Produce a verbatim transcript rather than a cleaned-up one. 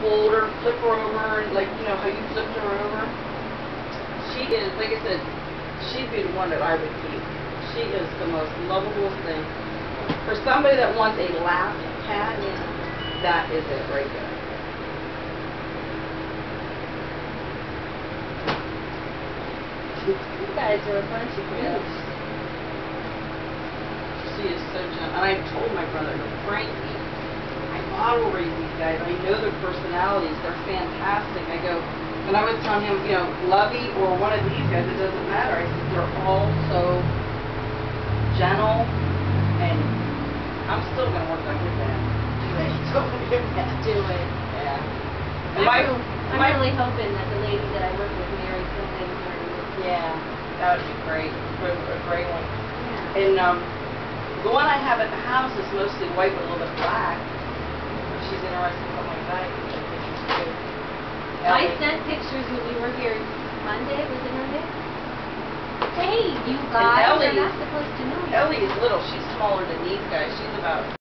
hold her, flip her over, and like, you know, how you flipped her over. She is, like I said, she'd be the one that I would keep. She is the most lovable thing. For somebody that wants a lap cat, Yeah. that is it right there. You guys are a bunch of Yeah. goofs. She is so gentle. And I told my brother, Frankie, I model raise these guys. I know their personalities. They're fantastic. I go, when I was telling him, you know, Lovey or one of these guys, it doesn't matter. I said, they're all so gentle, and I'm still going to work on his dad. Do it. Do it. Yeah. I'm, My, real, I'm my, really hoping that the lady that I work with marries somebody in her. yeah, that would be great. A, a great one. Yeah. And um, the one I have at the house is mostly white with a little bit of black. If she's interested in something like that, you can take pictures too. I Ellie. sent pictures when we were here Monday. Was it Monday? Hey, you guys Ellie are not is- supposed to know. Ellie is little. She's smaller than these guys. She's about